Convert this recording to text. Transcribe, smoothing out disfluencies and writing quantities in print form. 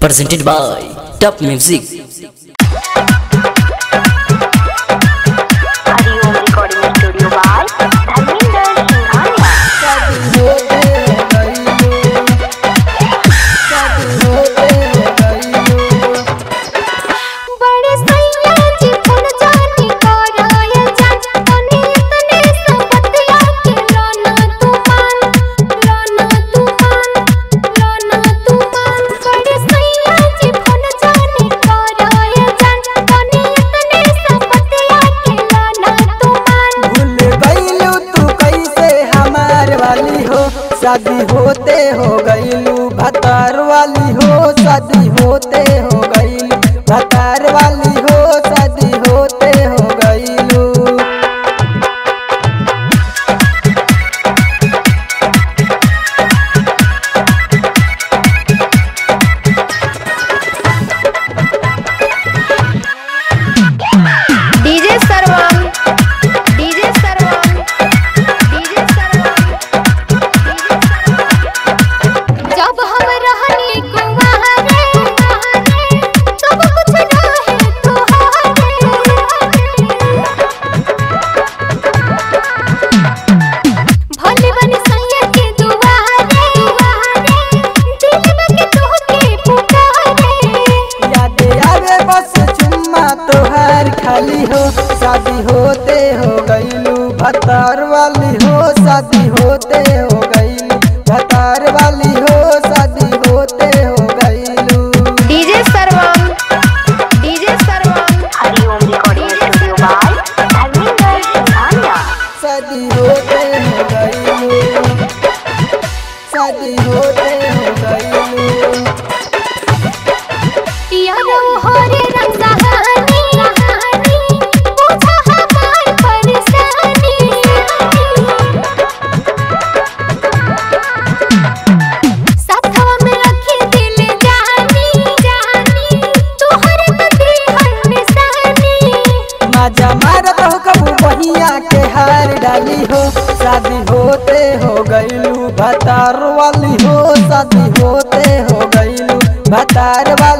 presented by Top Music. Hariom recording studio by Dharmendra शादी होते हो गईलू भतार वाली हो, शादी होते हो गईलू भतार वाली हो, शादी होते हो गईलू। डीजे सर्वम खाली हो, शादी होते हो गईलू भतार वाली हो, शादी होते हो गईलू भतार वाली हो, शादी होते हो गईलू। DJ Sarvam Hariom recording studio by Dharmendra शादी होते हो गईलू, शादी होते हो गईलू। यारो होरे रंग सहानी के हार डाली हो, शादी होते हो गईलू भतार वाली हो, शादी होते हो गईलू भतार वाली।